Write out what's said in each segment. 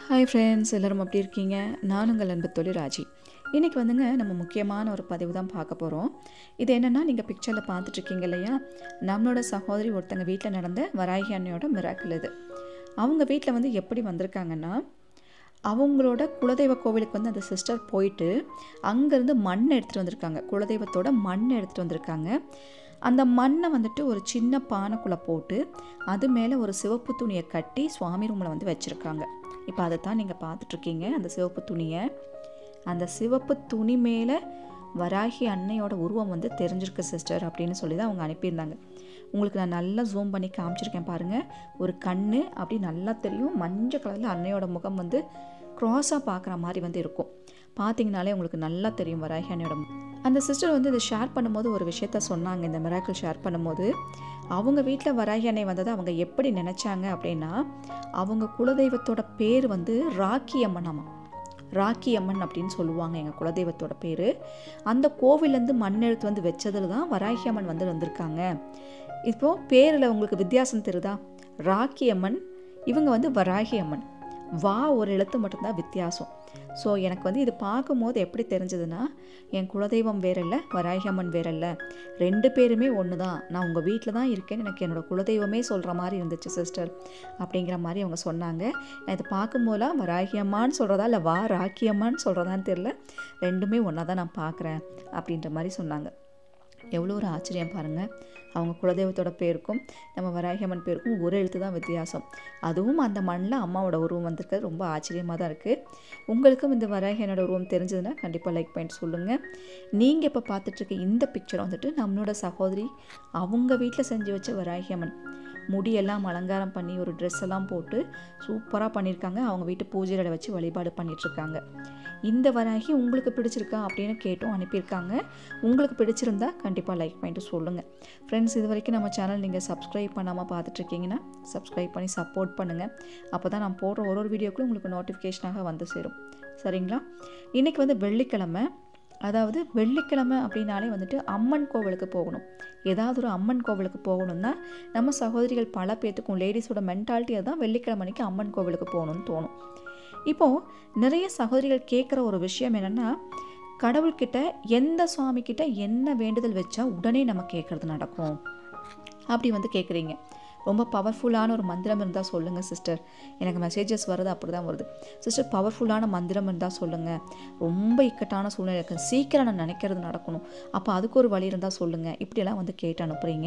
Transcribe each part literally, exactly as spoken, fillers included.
Hi friends, எல்லோரும் எப்படி இருக்கீங்க? நான் உங்கள் அன்பு தோழி ராஜி. இன்றைக்கி வந்துங்க நம்ம முக்கியமான ஒரு பதிவு தான் பார்க்க போகிறோம். இது என்னென்னா, நீங்கள் பிக்சரில் பார்த்துட்ருக்கீங்க இல்லையா, நம்மளோட சகோதரி ஒருத்தங்க வீட்டில் நடந்த வராகி அன்னையோட மிராக்கிள் இது. அவங்க வீட்டில் வந்து எப்படி வந்திருக்காங்கன்னா, அவங்களோட குலதெய்வ கோவிலுக்கு வந்து அந்த சிஸ்டர் போயிட்டு அங்கேருந்து மண் எடுத்துகிட்டு வந்திருக்காங்க. குலதெய்வத்தோட மண் எடுத்துகிட்டு வந்திருக்காங்க. அந்த மண்ணை வந்துட்டு ஒரு சின்ன பானைக்குள்ளே போட்டு அது மேலே ஒரு சிவப்பு துணியை கட்டி சுவாமி ரூமில் வந்து வச்சுருக்காங்க. இப்போ அதை தான் நீங்கள் பார்த்துட்ருக்கீங்க. அந்த சிவப்பு துணியை அந்த சிவப்பு துணி மேலே வராகி அன்னையோட உருவம் வந்து தெரிஞ்சிருக்கு சிஸ்டர் அப்படின்னு சொல்லி தான் அவங்க அனுப்பியிருந்தாங்க. உங்களுக்கு நான் நல்லா ஜூம் பண்ணி காமிச்சிருக்கேன் பாருங்கள். ஒரு கண் அப்படி நல்லா தெரியும். மஞ்சள் கலரில் அன்னையோட முகம் வந்து க்ராஸாக பார்க்குற மாதிரி வந்து இருக்கும். பார்த்தீங்கனாலே உங்களுக்கு நல்லா தெரியும் வராகி அன்னையோட. அந்த சிஸ்டர் வந்து இதை ஷேர் பண்ணும்போது ஒரு விஷயத்த சொன்னாங்க. இந்த மிராக்கிள் ஷேர் பண்ணும்போது அவங்க வீட்டில் வராகி அன்னை வந்ததை அவங்க எப்படி நினச்சாங்க அப்படின்னா, அவங்க குலதெய்வத்தோட பேர் வந்து ராக்கி அம்மனாமா. ராக்கி அம்மன் அப்படின்னு சொல்லுவாங்க எங்கள் குலதெய்வத்தோட பேர். அந்த கோவிலேருந்து மண் எடுத்து வந்து வச்சதில் தான் வராகி அம்மன் வந்து வந்திருக்காங்க. இப்போது பேரில் உங்களுக்கு வித்தியாசம் தெரியுதா? ராக்கி அம்மன், இவங்க வந்து வராகி அம்மன். வா ஒரு எழுத்து மட்டும்தான் வித்தியாசம். ஸோ எனக்கு வந்து இது பார்க்கும்போது எப்படி தெரிஞ்சதுன்னா, என் குலதெய்வம் வேற இல்லை, வராகி அம்மன் வேற இல்லை, ரெண்டு பேருமே ஒன்று தான். நான் உங்கள் வீட்டில் தான் இருக்கேன்னு எனக்கு என்னோடய குலதெய்வமே சொல்கிற மாதிரி இருந்துச்சு சிஸ்டர் அப்படிங்கிற மாதிரி அவங்க சொன்னாங்க. நான் இதை பார்க்கும்போதெல்லாம் வராகி அம்மான்னு சொல்கிறதா இல்லை வா ராக்கி அம்மான்னு சொல்கிறதான்னு தெரில, ரெண்டுமே ஒன்றா தான் நான் பார்க்குறேன் அப்படின்ற மாதிரி சொன்னாங்க. எவ்வளோ ஒரு ஆச்சரியம் பாருங்கள். அவங்க குலதெய்வத்தோட பேருக்கும் நம்ம வராகி அம்மன் பேருக்கும் ஒரு எழுத்து தான் வித்தியாசம். அதுவும் அந்த மண்ணில் அம்மாவோட உருவம் வந்திருக்கிறது ரொம்ப ஆச்சரியமாக தான் இருக்குது. உங்களுக்கும் இந்த வராகி அண்ணனோட உருவம் தெரிஞ்சதுன்னா கண்டிப்பாக லைக் பண்ணிட்டு சொல்லுங்கள். நீங்கள் இப்போ பார்த்துட்ருக்க இந்த பிக்சர் வந்துட்டு நம்மளோட சகோதரி அவங்க வீட்டில் செஞ்சு வச்ச வராகி அம்மன். முடியெல்லாம் அலங்காரம் பண்ணி ஒரு ட்ரெஸ் எல்லாம் போட்டு சூப்பராக பண்ணியிருக்காங்க. அவங்க வீட்டு பூஜைகளை வச்சு வழிபாடு பண்ணிகிட்ருக்காங்க. இந்த வராகி உங்களுக்கு பிடிச்சிருக்கா அப்படின்னு கேட்டும் அனுப்பியிருக்காங்க. உங்களுக்கு பிடிச்சிருந்தா கண்டிப்பாக லைக் பண்ணிட்டு சொல்லுங்கள். ஃப்ரெண்ட்ஸ், இது வரைக்கும் நம்ம சேனல் நீங்கள் சப்ஸ்கிரைப் பண்ணாமல் பார்த்துட்ருக்கீங்கன்னா சப்ஸ்கிரைப் பண்ணி சப்போர்ட் பண்ணுங்கள். அப்போ தான் நான் போடுற ஒரு ஒரு வீடியோக்குள்ளே உங்களுக்கு நோட்டிஃபிகேஷனாக வந்து சேரும். சரிங்களா? இன்றைக்கி வந்து வெள்ளிக்கிழமை. அதாவது வெள்ளிக்கிழமை அப்படின்னாலே வந்துட்டு அம்மன் கோவிலுக்கு போகணும். ஏதாவது ஒரு அம்மன் கோவிலுக்கு போகணும்னா நம்ம சகோதரிகள் பல பேர்த்துக்கும் லேடிஸோட மென்டாலிட்டி அதுதான், வெள்ளிக்கிழமை அன்னைக்கு அம்மன் கோவிலுக்கு போகணும்னு தோணும். இப்போது நிறைய சகோதரிகள் கேட்குற ஒரு விஷயம் என்னென்னா, கடவுள்கிட்ட எந்த சுவாமிக்கிட்ட என்ன வேண்டுதல் வச்சா உடனே நம்ம கேட்குறது நடக்கும் அப்படி வந்து கேட்குறீங்க. ரொம்ப பவர்ஃபுல்லான ஒரு மந்திரம் இருந்தால் சொல்லுங்கள் சிஸ்டர். எனக்கு மெசேஜஸ் வருது, அப்படி தான் வருது. சிஸ்டர், பவர்ஃபுல்லான மந்திரம் இருந்தால் சொல்லுங்கள். ரொம்ப இக்கட்டான சூழ்நிலை இருக்குது, சீக்கிரம் நான் நினைக்கிறது நடக்கணும், அப்போ அதுக்கு ஒரு வழி இருந்தால் சொல்லுங்கள். இப்படியெல்லாம் வந்து கேட்டு அனுப்புகிறீங்க.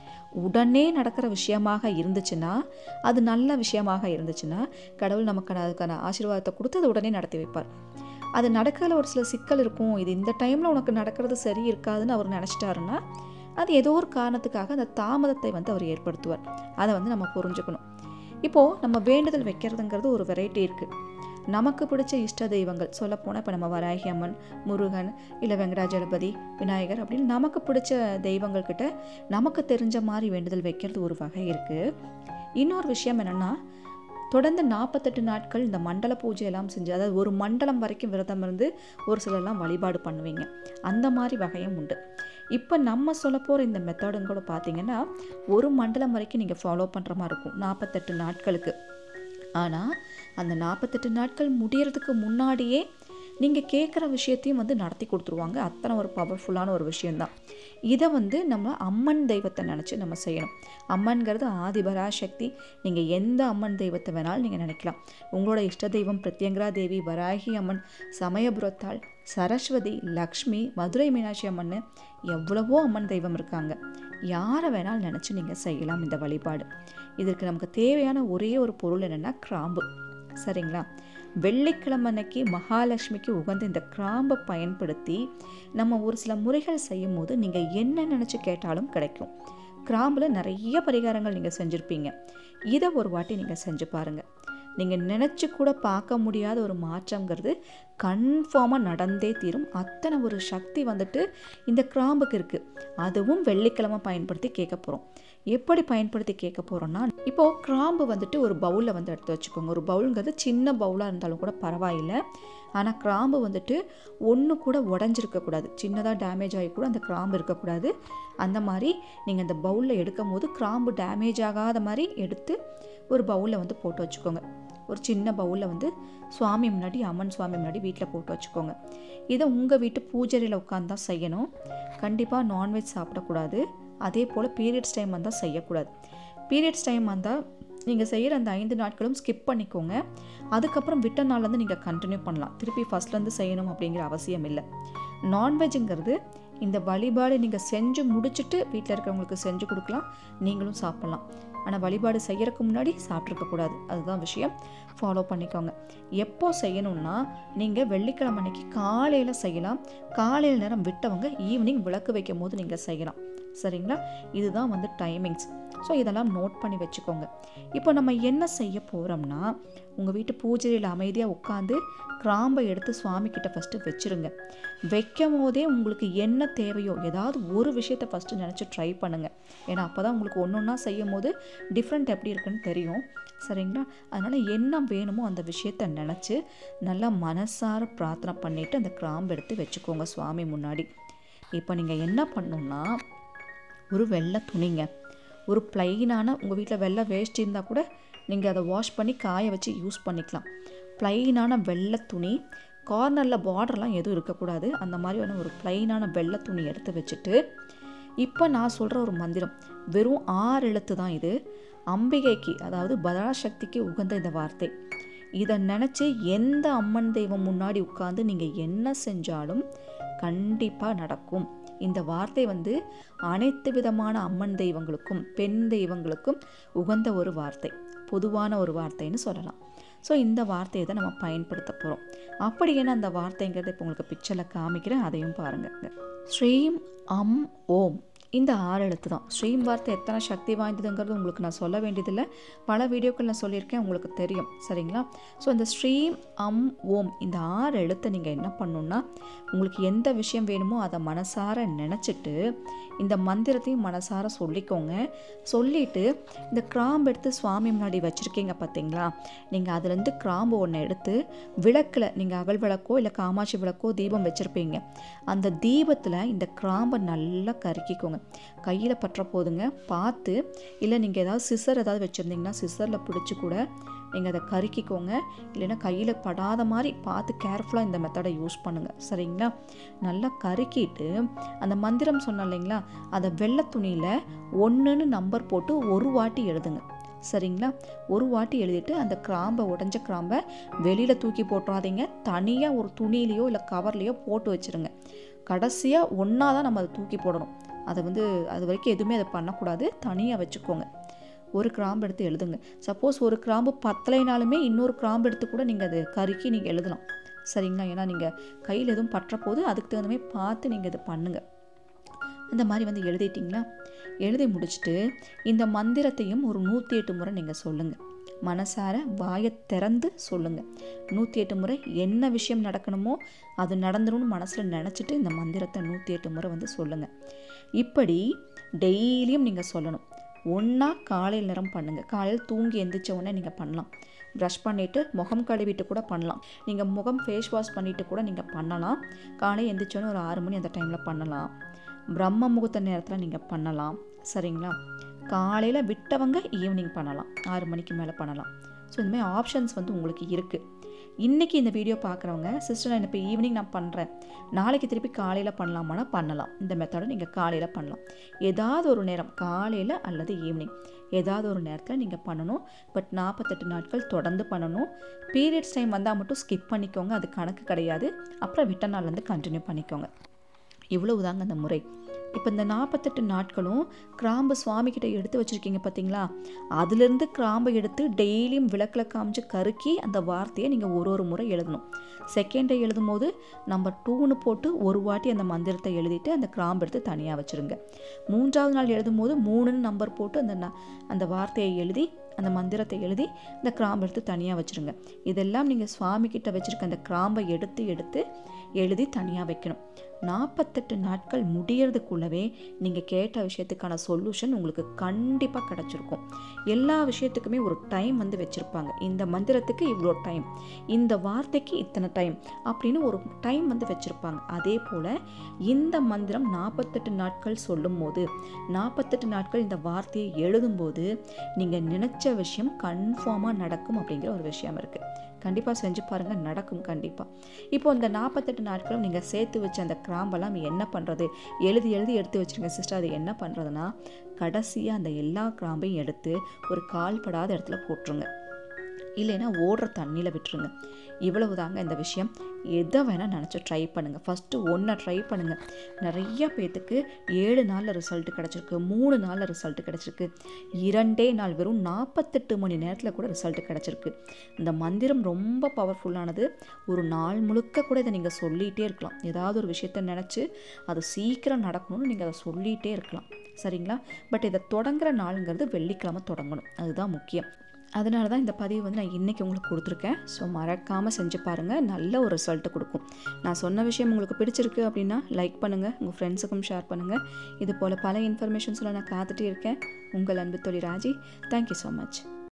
உடனே நடக்கிற விஷயமாக இருந்துச்சுன்னா, அது நல்ல விஷயமாக இருந்துச்சுன்னா கடவுள் நமக்கு அதுக்கான ஆசீர்வாதத்தை கொடுத்து அதை உடனே நடத்தி வைப்பார். அது நடக்கிறதுல ஒரு சில சிக்கல் இருக்கும். இது இந்த டைமில் உனக்கு நடக்கிறது சரி இருக்காதுன்னு அவர் நினச்சிட்டாருன்னா அது ஏதோ ஒரு காரணத்துக்காக அந்த தாமதத்தை வந்து அவர் ஏற்படுத்துவார். அதை வந்து நம்ம புரிஞ்சுக்கணும். இப்போது நம்ம வேண்டுதல் வைக்கிறதுங்கிறது ஒரு வெரைட்டி இருக்குது. நமக்கு பிடிச்ச இஷ்ட தெய்வங்கள் சொல்லப்போனால் இப்போ நம்ம வராகி அம்மன், முருகன், இல்லை வெங்கடாஜலபதி, விநாயகர் அப்படின்னு நமக்கு பிடிச்ச தெய்வங்கள்கிட்ட நமக்கு தெரிஞ்ச மாதிரி வேண்டுதல் வைக்கிறது ஒரு வகை இருக்குது. இன்னொரு விஷயம் என்னென்னா, தொடர்ந்து நாற்பத்தெட்டு நாட்கள் இந்த மண்டல பூஜையெல்லாம் செஞ்சு, அதாவது ஒரு மண்டலம் வரைக்கும் விரதம் இருந்து ஒரு சிலர்லாம் வழிபாடு பண்ணுவீங்க. அந்த மாதிரி வகையும் உண்டு. இப்போ நம்ம சொல்ல போகிற இந்த மெத்தடுங்க கூட பார்த்தீங்கன்னா ஒரு மண்டலம் வரைக்கும் நீங்கள் ஃபாலோ பண்ணுற மாதிரி இருக்கும், நாற்பத்தெட்டு நாட்களுக்கு. ஆனால் அந்த நாற்பத்தெட்டு நாட்கள் முடியறதுக்கு முன்னாடியே நீங்கள் கேட்குற விஷயத்தையும் வந்து நடத்தி கொடுத்துருவாங்க. அத்தனை ஒரு பவர்ஃபுல்லான ஒரு விஷயந்தான். இதை வந்து நம்ம அம்மன் தெய்வத்தை நினச்சி நம்ம செய்யணும். அம்மன்கிறது ஆதிபராசக்தி. நீங்கள் எந்த அம்மன் தெய்வத்தை வேணாலும் நீங்கள் நினைக்கலாம். உங்களோட இஷ்ட தெய்வம் பிரத்யங்கரா தேவி, வராகி அம்மன், சமயபுரத்தாள், சரஸ்வதி, லக்ஷ்மி, மதுரை மீனாட்சி அம்மன், எவ்வளவோ அம்மன் தெய்வம் இருக்காங்க. யாரை வேணாலும் நினச்சி நீங்கள் செய்யலாம் இந்த வழிபாடு. இதற்கு நமக்கு தேவையான ஒரே ஒரு பொருள் என்னென்னா கிராம்பு. சரிங்களா? வெள்ளிக்கிழமை அன்னைக்கு மகாலட்சுமிக்கு உகந்த இந்த கிராம்பை பயன்படுத்தி நம்ம ஒரு சில முறைகள் செய்யும் போது நீங்கள் என்ன நினச்சி கேட்டாலும் கிடைக்கும். கிராம்பில் நிறைய பரிகாரங்கள் நீங்கள் செஞ்சுருப்பீங்க. இதை ஒரு வாட்டி நீங்கள் செஞ்சு பாருங்கள். நீங்கள் நினச்சி கூட பார்க்க முடியாத ஒரு மாற்றங்கிறது கன்ஃபார்மாக நடந்தே தீரும். அத்தனை ஒரு சக்தி வந்துட்டு இந்த கிராம்புக்கு இருக்குது. அதுவும் வெள்ளிக்கிழமை பயன்படுத்தி கேட்க போகிறோம். எப்படி பயன்படுத்தி கேட்க போகிறோன்னா, இப்போது கிராம்பு வந்துட்டு ஒரு பவுலில் வந்து எடுத்து வச்சுக்கோங்க. ஒரு பவுலுங்கிறது சின்ன பவுலாக இருந்தாலும் கூட பரவாயில்லை. ஆனால் கிராம்பு வந்துட்டு ஒன்று கூட உடஞ்சிருக்கக்கூடாது, சின்னதாக டேமேஜ் ஆகி கூட அந்த கிராம்பு இருக்கக்கூடாது. அந்த மாதிரி நீங்கள் அந்த பவுலில் எடுக்கும் போது கிராம்பு டேமேஜ் ஆகாத மாதிரி எடுத்து ஒரு பவுலில் வந்து போட்டு வச்சுக்கோங்க. ஒரு சின்ன பவுலில் வந்து சுவாமி முன்னாடி, அம்மன் சுவாமி முன்னாடி வீட்டில் போட்டு வச்சுக்கோங்க. இதை உங்கள் வீட்டு பூஜையில் உட்காந்து தான் செய்யணும். கண்டிப்பாக நான்வெஜ் சாப்பிடக்கூடாது. அதே போல் பீரியட்ஸ் டைம் வந்தால் செய்யக்கூடாது. பீரியட்ஸ் டைம் வந்தால் நீங்கள் செய்கிற அந்த ஐந்து நாட்களும் ஸ்கிப் பண்ணிக்கோங்க. அதுக்கப்புறம் விட்ட நாள்லேருந்து நீங்கள் கண்டினியூ பண்ணலாம். திருப்பி ஃபஸ்ட்லேருந்து செய்யணும் அப்படிங்கிற அவசியம் இல்லை. நான்வெஜ்ஜுங்கிறது இந்த வழிபாடு நீங்கள் செஞ்சு முடிச்சுட்டு வீட்டில் இருக்கிறவங்களுக்கு செஞ்சு கொடுக்கலாம், நீங்களும் சாப்பிட்லாம். ஆனால் வழிபாடு செய்யறதுக்கு முன்னாடி சாப்பிட்ருக்கக்கூடாது. அதுதான் விஷயம். ஃபாலோ பண்ணிக்கோங்க. எப்போ செய்யணும்னா நீங்கள் வெள்ளிக்கிழமை அன்னைக்கு காலையில் செய்யலாம். காலையில் நேரம் விட்டவங்க ஈவினிங் விளக்கு வைக்கும் போது நீங்கள் செய்யலாம். சரிங்களா? இதுதான் வந்து டைமிங்ஸ். ஸோ இதெல்லாம் நோட் பண்ணி வச்சுக்கோங்க. இப்போ நம்ம என்ன செய்ய போகிறோம்னா, உங்கள் வீட்டு பூஜையில் அமைதியாக உட்காந்து கிராம்பை எடுத்து சுவாமி கிட்ட ஃபஸ்ட்டு வச்சுருங்க. வைக்கும் போதே உங்களுக்கு என்ன தேவையோ ஏதாவது ஒரு விஷயத்தை ஃபஸ்ட்டு நினச்சி ட்ரை பண்ணுங்கள். ஏன்னா அப்போ தான் உங்களுக்கு ஒன்று ஒன்றா செய்யும் போது டிஃப்ரெண்ட் எப்படி இருக்குன்னு தெரியும். சரிங்களா? அதனால் என்ன வேணுமோ அந்த விஷயத்தை நினச்சி நல்லா மனசார பிரார்த்தனை பண்ணிவிட்டு அந்த கிராம்பு எடுத்து வச்சுக்கோங்க சுவாமி முன்னாடி. இப்போ நீங்கள் என்ன பண்ணணும்னா, ஒரு வெள்ளை துணிங்க, ஒரு ப்ளைனான உங்கள் வீட்டில் வெள்ளை வேஸ்ட் இருந்தால் கூட நீங்கள் அதை வாஷ் பண்ணி காய வச்சு யூஸ் பண்ணிக்கலாம். ப்ளைனான வெள்ளை துணி, கார்னரில் பார்டர்லாம் எதுவும் இருக்கக்கூடாது. அந்த மாதிரியான ஒரு ப்ளைனான வெள்ளை துணி எடுத்து வச்சுட்டு, இப்போ நான் சொல்கிற ஒரு மந்திரம் வெறும் ஆறு எழுத்து தான். இது அம்பிகைக்கு, அதாவது பராசக்திக்கு உகந்த இந்த வார்த்தை. இதை நினச்சி எந்த அம்மன் தெய்வம் முன்னாடி உட்காந்து நீங்கள் என்ன செஞ்சாலும் கண்டிப்பாக நடக்கும். இந்த வார்த்தை வந்து அனைத்து விதமான அம்மன் தெய்வங்களுக்கும் பெண் தெய்வங்களுக்கும் உகந்த ஒரு வார்த்தை, பொதுவான ஒரு வார்த்தைன்னு சொல்லலாம். ஸோ இந்த வார்த்தையை தான் நம்ம பயன்படுத்த போகிறோம். அப்படி என்ன அந்த வார்த்தைங்கிறத இப்போ உங்களுக்கு பிக்சரில் காமிக்கிறேன், அதையும் பாருங்கள். ஸ்ரீம் அம் ஓம், இந்த ஆறு எழுத்து தான். ஸ்ரீம் வார்த்தை எத்தனை சக்தி வாய்ந்ததுங்கிறது உங்களுக்கு நான் சொல்ல வேண்டியதில்லை. பல வீடியோக்கள் நான் சொல்லியிருக்கேன், உங்களுக்கு தெரியும். சரிங்களா? ஸோ இந்த ஸ்ரீம் அம் ஓம் இந்த ஆறு எழுத்தை நீங்கள் என்ன பண்ணணுன்னா, உங்களுக்கு எந்த விஷயம் வேணுமோ அதை மனசார நினச்சிட்டு இந்த மந்திரத்தையும் மனசார சொல்லிக்கோங்க. சொல்லிவிட்டு இந்த கிராம்பு எடுத்து சுவாமி முன்னாடி வச்சுருக்கீங்க பார்த்தீங்களா, நீங்கள் அதுலேருந்து கிராம்பு ஒன்று எடுத்து விளக்கில், நீங்கள் அகல் விளக்கோ இல்லை காமாட்சி விளக்கோ தீபம் வச்சுருப்பீங்க, அந்த தீபத்தில் இந்த கிராம்பை நல்லா கருக்கிக்கோங்க. கையில் பற்ற போதுங்க, பார்த்து. இல்லை நீங்கள் ஏதாவது சிசர் ஏதாவது வச்சுருந்தீங்கன்னா சிசரில் பிடிச்சி கூட நீங்கள் அதை கருக்கிக்கோங்க. இல்லைன்னா கையில் படாத மாதிரி பார்த்து கேர்ஃபுல்லாக இந்த மெத்தடை யூஸ் பண்ணுங்கள். சரிங்களா? நல்லா கருக்கிட்டு அந்த மந்திரம் சொன்னோம் இல்லைங்களா, அதை வெள்ளை துணியில் ஒன்றுன்னு நம்பர் போட்டு ஒரு வாட்டி எழுதுங்க. சரிங்களா? ஒரு வாட்டி எழுதிட்டு அந்த கிராம்பை, உடஞ்ச கிராம்பை வெளியில் தூக்கி போட்டுறாதீங்க. தனியாக ஒரு துணியிலையோ இல்லை கவர்லேயோ போட்டு வச்சுருங்க. கடைசியாக ஒன்றா தான் நம்ம அதை தூக்கி போடணும். அதை வந்து அது வரைக்கும் எதுவுமே அதை பண்ணக்கூடாது. தனியாக வச்சுக்கோங்க. ஒரு கிராம்பு எடுத்து எழுதுங்க. சப்போஸ் ஒரு கிராம்பு பத்தலைனாலுமே இன்னொரு கிராம்பு எடுத்து கூட நீங்கள் அதை கருக்கி நீங்கள் எழுதலாம். சரிங்களா? ஏன்னா நீங்கள் கையில் எதுவும் பற்ற போது அதுக்கு தகுந்த மாதிரி பார்த்து நீங்கள் இதை பண்ணுங்கள். இந்த மாதிரி வந்து எழுதிட்டிங்களா? எழுதி முடிச்சுட்டு இந்த மந்திரத்தையும் ஒரு நூற்றி எட்டு முறை நீங்கள் சொல்லுங்கள். மனசார வாயை திறந்து சொல்லுங்கள். நூற்றி எட்டு முறை என்ன விஷயம் நடக்கணுமோ அது நடந்துரும்னு மனசில் நினச்சிட்டு இந்த மந்திரத்தை நூற்றி எட்டு முறை வந்து சொல்லுங்கள். இப்படி டெய்லியும் நீங்கள் சொல்லணும். ஒன்றா காலையில் நேரம் பண்ணுங்கள். காலையில் தூங்கி எந்திரிச்ச உடனே நீங்கள் பண்ணலாம். ப்ரஷ் பண்ணிவிட்டு முகம் கழுவிட்டு கூட பண்ணலாம். நீங்கள் முகம் ஃபேஸ் வாஷ் பண்ணிவிட்டு கூட நீங்கள் பண்ணலாம். காலையில் எந்திரிச்சோன்னே ஒரு ஆறு மணி அந்த டைமில் பண்ணலாம். பிரம்ம முகூர்த்த நேரத்தில் நீங்கள் பண்ணலாம். சரிங்களா? காலையில் விட்டவங்க ஈவினிங் பண்ணலாம், ஆறு மணிக்கு மேலே பண்ணலாம். ஸோ இந்த மாதிரி ஆப்ஷன்ஸ் வந்து உங்களுக்கு இருக்குது. இன்றைக்கி இந்த வீடியோ பார்க்குறவங்க, சிஸ்டர் நான் இப்போ ஈவினிங் நான் பண்ணுறேன், நாளைக்கு திருப்பி காலையில் பண்ணலாமான்னா பண்ணலாம். இந்த மெத்தடை நீங்கள் காலையில் பண்ணலாம். ஏதாவது ஒரு நேரம், காலையில் அல்லது ஈவினிங் ஏதாவது ஒரு நேரத்தில் நீங்கள் பண்ணணும். பட் நாற்பத்தெட்டு நாட்கள் தொடர்ந்து பண்ணணும். பீரியட்ஸ் டைம் வந்தால் மட்டும் ஸ்கிப் பண்ணிக்கோங்க, அது கணக்கு கிடையாது. அப்புறம் விட்ட நாள்லேருந்து கண்டினியூ பண்ணிக்கோங்க. இவ்வளவு தாங்க அந்த முறை. இப்போ இந்த நாற்பத்தெட்டு நாட்களும் கிராம்பு சுவாமிக்கிட்ட எடுத்து வச்சுருக்கீங்க பார்த்தீங்களா, அதுலேருந்து கிராம்பை எடுத்து டெய்லியும் விளக்கில் காமிச்சு கருக்கி அந்த வார்த்தையை நீங்கள் ஒரு ஒரு முறை எழுதணும். செகண்ட் டே எழுதும் போது நம்பர் டூன்னு போட்டு ஒரு வாட்டி அந்த மந்திரத்தை எழுதிட்டு அந்த கிராம்பு எடுத்து தனியாக வச்சுருங்க. மூன்றாவது நாள் எழுதும் போது மூணுன்னு நம்பர் போட்டு அந்த அந்த வார்த்தையை எழுதி, அந்த மந்திரத்தை எழுதி இந்த கிராம்பு எடுத்து தனியாக வச்சுருங்க. இதெல்லாம் நீங்கள் சுவாமிக்கிட்ட வச்சுருக்க அந்த கிராம்பை எடுத்து எடுத்து எழுதி தனியாக வைக்கணும். நாற்பத்தெட்டு நாட்கள் முடியறதுக்குள்ளவே நீங்கள் கேட்ட விஷயத்துக்கான சொல்யூஷன் உங்களுக்கு கண்டிப்பாக கிடச்சிருக்கும். எல்லா விஷயத்துக்குமே ஒரு டைம் வந்து வச்சுருப்பாங்க. இந்த மந்திரத்துக்கு இவ்வளோ டைம், இந்த வார்த்தைக்கு இத்தனை டைம் அப்படின்னு ஒரு டைம் வந்து வச்சுருப்பாங்க. அதே போல் இந்த மந்திரம் நாற்பத்தெட்டு நாட்கள் சொல்லும் போது, நாற்பத்தெட்டு நாட்கள் இந்த வார்த்தையை எழுதும்போது நீங்கள் நினச்ச விஷயம் கன்ஃபார்மாக நடக்கும் அப்படிங்கிற ஒரு விஷயம் இருக்குது. கண்டிப்பாக செஞ்சு பாருங்கள், நடக்கும் கண்டிப்பாக. இப்போ இந்த நாற்பத்தெட்டு நாட்களும் நீங்கள் சேர்த்து வச்ச அந்த கிராம்பெல்லாம் என்ன பண்ணுறது, எழுதி எழுதி எடுத்து வச்சுருங்க சிஸ்டர். அது என்ன பண்ணுறதுன்னா, கடைசியாக அந்த எல்லா கிராம்பையும் எடுத்து ஒரு கால்படாத இடத்துல போட்டுருங்க, இல்லைன்னா ஓடுற தண்ணியில் விட்டுருங்க. இவ்வளவு தாங்க இந்த விஷயம். எதை வேணால் நினச்சி ட்ரை பண்ணுங்கள். ஃபஸ்ட்டு ஒன்றை ட்ரை பண்ணுங்கள். நிறைய பேர்த்துக்கு ஏழு நாளில் ரிசல்ட் கிடச்சிருக்கு, மூணு நாளில் ரிசல்ட் கிடச்சிருக்கு, இரண்டே நாள் வெறும் நாற்பத்தெட்டு மணி நேரத்தில் கூட ரிசல்ட் கிடச்சிருக்கு. இந்த மந்திரம் ரொம்ப பவர்ஃபுல்லானது. ஒரு நாள் முழுக்க கூட இதை நீங்கள் சொல்லிகிட்டே இருக்கலாம். ஏதாவது ஒரு விஷயத்த நினச்சி அது சீக்கிரம் நடக்கணும்னு நீங்கள் அதை சொல்லிகிட்டே இருக்கலாம், சரிங்களா? பட் இதை தொடங்குற நாளுங்கிறது வெள்ளிக்கிழமை தொடங்கணும், அதுதான் முக்கியம். அதனால தான் இந்த பதிவு வந்து நான் இன்றைக்கி உங்களுக்கு கொடுத்துருக்கேன். ஸோ மறக்காமல் செஞ்சு பாருங்கள், நல்ல ஒரு ரிசல்ட்டு கொடுக்கும். நான் சொன்ன விஷயம் உங்களுக்கு பிடிச்சிருக்கு அப்படின்னா லைக் பண்ணுங்கள், உங்கள் ஃப்ரெண்ட்ஸுக்கும் ஷேர் பண்ணுங்கள். இது போல் பல இன்ஃபர்மேஷன்ஸில் நான் காத்துட்டே இருக்கேன். உங்கள் அன்பு தோழி ராஜி. Thank you so much.